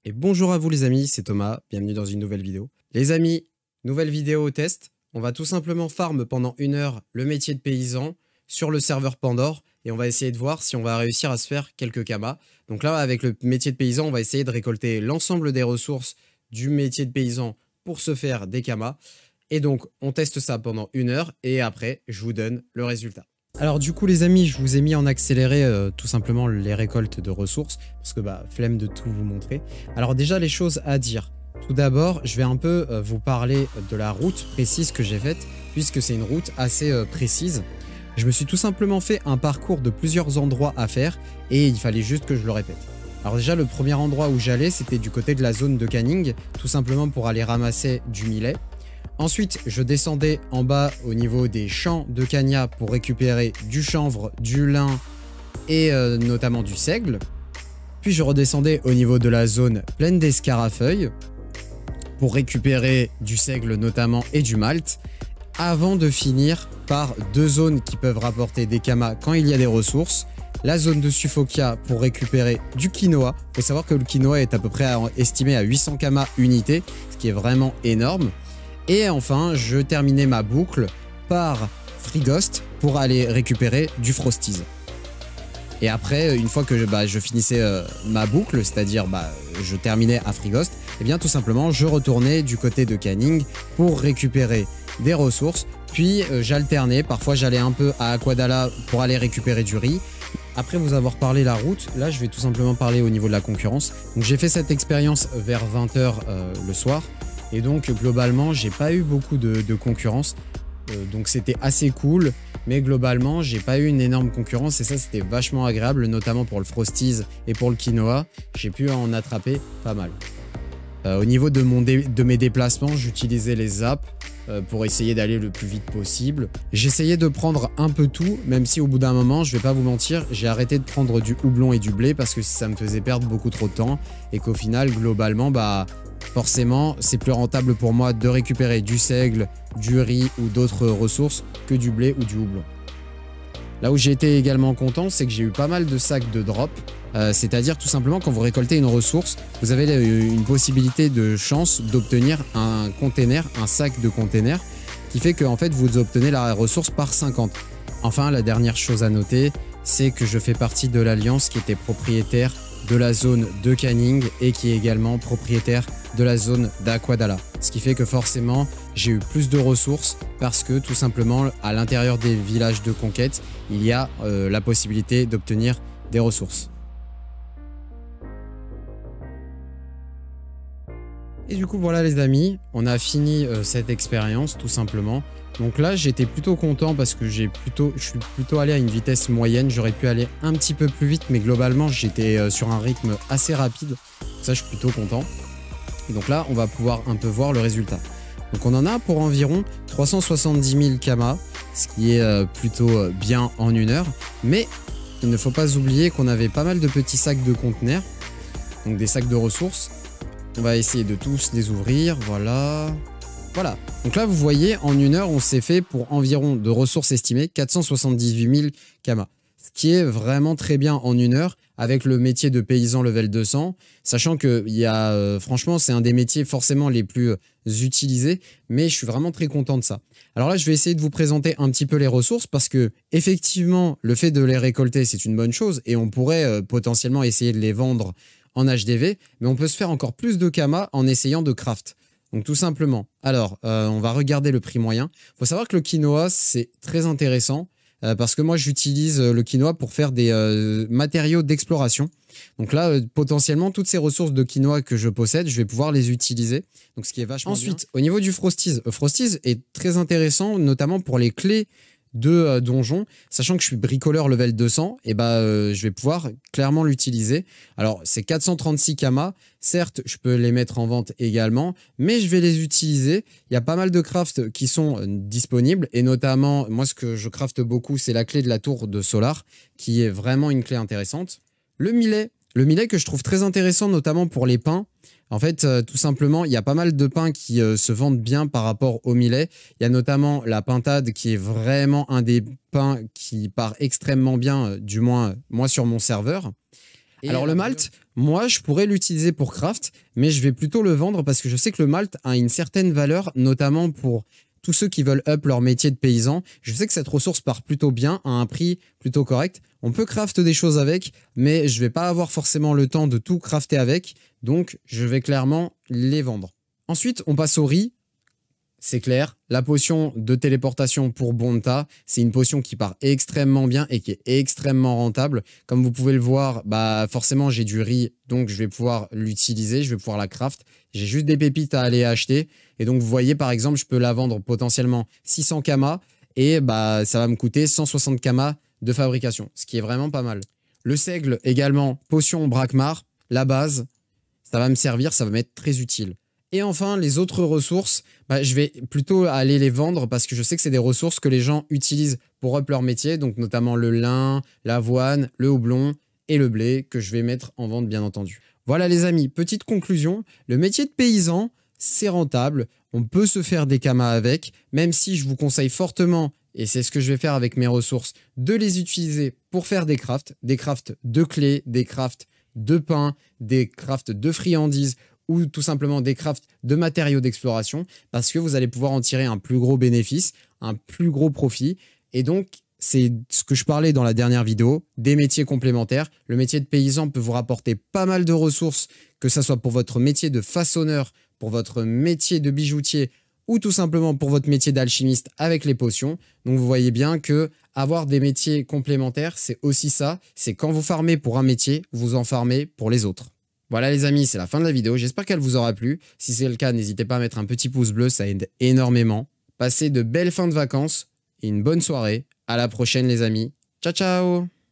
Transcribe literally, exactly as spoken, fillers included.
Et bonjour à vous les amis, c'est Thomas, bienvenue dans une nouvelle vidéo. Les amis, nouvelle vidéo au test. On va tout simplement farm pendant une heure le métier de paysan sur le serveur Pandore et on va essayer de voir si on va réussir à se faire quelques kamas. Donc là, avec le métier de paysan, on va essayer de récolter l'ensemble des ressources du métier de paysan pour se faire des kamas. Et donc, on teste ça pendant une heure et après, je vous donne le résultat. Alors du coup les amis, je vous ai mis en accéléré euh, tout simplement les récoltes de ressources parce que bah flemme de tout vous montrer. Alors déjà les choses à dire. Tout d'abord, je vais un peu euh, vous parler de la route précise que j'ai faite puisque c'est une route assez euh, précise. Je me suis tout simplement fait un parcours de plusieurs endroits à faire et il fallait juste que je le répète. Alors déjà le premier endroit où j'allais c'était du côté de la zone de canning, tout simplement pour aller ramasser du millet. Ensuite, je descendais en bas au niveau des champs de Cagna pour récupérer du chanvre, du lin et euh, notamment du seigle. Puis je redescendais au niveau de la zone pleine d'escarafeuilles pour récupérer du seigle notamment et du malt, avant de finir par deux zones qui peuvent rapporter des kamas quand il y a des ressources. La zone de Suffokia pour récupérer du quinoa. Il faut savoir que le quinoa est à peu près estimé à huit cents kamas unité, ce qui est vraiment énorme. Et enfin, je terminais ma boucle par Frigost pour aller récupérer du Frosties. Et après, une fois que je, bah, je finissais euh, ma boucle, c'est-à-dire bah, je terminais à Frigost, et bien tout simplement, je retournais du côté de Canning pour récupérer des ressources. Puis euh, j'alternais, parfois j'allais un peu à Aquadala pour aller récupérer du riz. Après vous avoir parlé la route, là je vais tout simplement parler au niveau de la concurrence. Donc j'ai fait cette expérience vers vingt heures euh, le soir. Et donc globalement, j'ai pas eu beaucoup de, de concurrence, euh, donc c'était assez cool. Mais globalement, j'ai pas eu une énorme concurrence et ça c'était vachement agréable, notamment pour le Frosties et pour le quinoa. J'ai pu en attraper pas mal. Euh, au niveau de, mon dé de mes déplacements, j'utilisais les zaps euh, pour essayer d'aller le plus vite possible. J'essayais de prendre un peu tout, même si au bout d'un moment, je vais pas vous mentir, j'ai arrêté de prendre du houblon et du blé parce que ça me faisait perdre beaucoup trop de temps et qu'au final, globalement, bah forcément, c'est plus rentable pour moi de récupérer du seigle, du riz ou d'autres ressources que du blé ou du houblon. Là où j'ai été également content, c'est que j'ai eu pas mal de sacs de drop. Euh, C'est-à-dire tout simplement quand vous récoltez une ressource, vous avez une possibilité de chance d'obtenir un container, un sac de container, qui fait que en fait, vous obtenez la ressource par cinquante. Enfin, la dernière chose à noter, c'est que je fais partie de l'Alliance qui était propriétaire de la zone de Canning et qui est également propriétaire de la zone d'Aquadala. Ce qui fait que forcément, j'ai eu plus de ressources parce que tout simplement, à l'intérieur des villages de conquête, il y a euh, la possibilité d'obtenir des ressources. Et du coup, voilà les amis, on a fini euh, cette expérience tout simplement. Donc là, j'étais plutôt content parce que j'ai plutôt, je suis plutôt allé à une vitesse moyenne. J'aurais pu aller un petit peu plus vite, mais globalement, j'étais euh, sur un rythme assez rapide. Ça, je suis plutôt content. Et donc là, on va pouvoir un peu voir le résultat. Donc on en a pour environ trois cent soixante-dix mille kamas, ce qui est euh, plutôt euh, bien en une heure. Mais il ne faut pas oublier qu'on avait pas mal de petits sacs de conteneurs, donc des sacs de ressources. On va essayer de tous les ouvrir, voilà. Voilà, donc là vous voyez, en une heure, on s'est fait pour environ de ressources estimées quatre cent soixante-dix-huit mille kamas. Ce qui est vraiment très bien en une heure avec le métier de paysan level deux cents, sachant que il y a, euh, franchement, c'est un des métiers forcément les plus euh, utilisés, mais je suis vraiment très content de ça. Alors là, je vais essayer de vous présenter un petit peu les ressources parce que effectivement, le fait de les récolter, c'est une bonne chose et on pourrait euh, potentiellement essayer de les vendre en H D V, mais on peut se faire encore plus de kamas en essayant de craft. Donc tout simplement, alors euh, on va regarder le prix moyen. Il faut savoir que le quinoa, c'est très intéressant euh, parce que moi j'utilise le quinoa pour faire des euh, matériaux d'exploration. Donc là, euh, potentiellement, toutes ces ressources de quinoa que je possède, je vais pouvoir les utiliser. Donc ce qui est vachement Ensuite, bien. Au niveau du Frosties, euh, Frosties est très intéressant, notamment pour les clés de euh, donjon, sachant que je suis bricoleur level deux cents, et bah euh, je vais pouvoir clairement l'utiliser. Alors c'est quatre cent trente-six kamas, certes je peux les mettre en vente également, mais je vais les utiliser. Il y a pas mal de crafts qui sont euh, disponibles, et notamment moi ce que je crafte beaucoup c'est la clé de la tour de Solar, qui est vraiment une clé intéressante. Le millet, le millet que je trouve très intéressant notamment pour les pains. En fait, euh, tout simplement, il y a pas mal de pains qui euh, se vendent bien par rapport au millet. Il y a notamment la pintade qui est vraiment un des pains qui part extrêmement bien, euh, du moins moi sur mon serveur. Alors le malt, moi je pourrais l'utiliser pour craft, mais je vais plutôt le vendre parce que je sais que le malt a une certaine valeur, notamment pour tous ceux qui veulent up leur métier de paysan. Je sais que cette ressource part plutôt bien, à un prix plutôt correct. On peut craft des choses avec, mais je vais pas avoir forcément le temps de tout crafter avec, donc je vais clairement les vendre. Ensuite, on passe au riz. C'est clair, la potion de téléportation pour Bonta, c'est une potion qui part extrêmement bien et qui est extrêmement rentable. Comme vous pouvez le voir, bah forcément j'ai du riz, donc je vais pouvoir l'utiliser, je vais pouvoir la craft. J'ai juste des pépites à aller acheter. Et donc vous voyez par exemple, je peux la vendre potentiellement six cents kamas et bah ça va me coûter cent soixante kamas de fabrication, ce qui est vraiment pas mal. Le seigle également, potion Brakmar, la base, ça va me servir, ça va m'être très utile. Et enfin, les autres ressources, bah, je vais plutôt aller les vendre parce que je sais que c'est des ressources que les gens utilisent pour up leur métier, donc notamment le lin, l'avoine, le houblon et le blé que je vais mettre en vente bien entendu. Voilà les amis, petite conclusion, le métier de paysan, c'est rentable, on peut se faire des kamas avec, même si je vous conseille fortement, et c'est ce que je vais faire avec mes ressources, de les utiliser pour faire des crafts, des crafts de clés, des crafts de pain, des crafts de friandises, ou tout simplement des crafts de matériaux d'exploration parce que vous allez pouvoir en tirer un plus gros bénéfice, un plus gros profit. Et donc, c'est ce que je parlais dans la dernière vidéo, des métiers complémentaires. Le métier de paysan peut vous rapporter pas mal de ressources, que ce soit pour votre métier de façonneur, pour votre métier de bijoutier ou tout simplement pour votre métier d'alchimiste avec les potions. Donc, vous voyez bien que avoir des métiers complémentaires, c'est aussi ça. C'est quand vous farmez pour un métier, vous en farmez pour les autres. Voilà les amis, c'est la fin de la vidéo. J'espère qu'elle vous aura plu. Si c'est le cas, n'hésitez pas à mettre un petit pouce bleu, ça aide énormément. Passez de belles fins de vacances et une bonne soirée. À la prochaine les amis. Ciao ciao!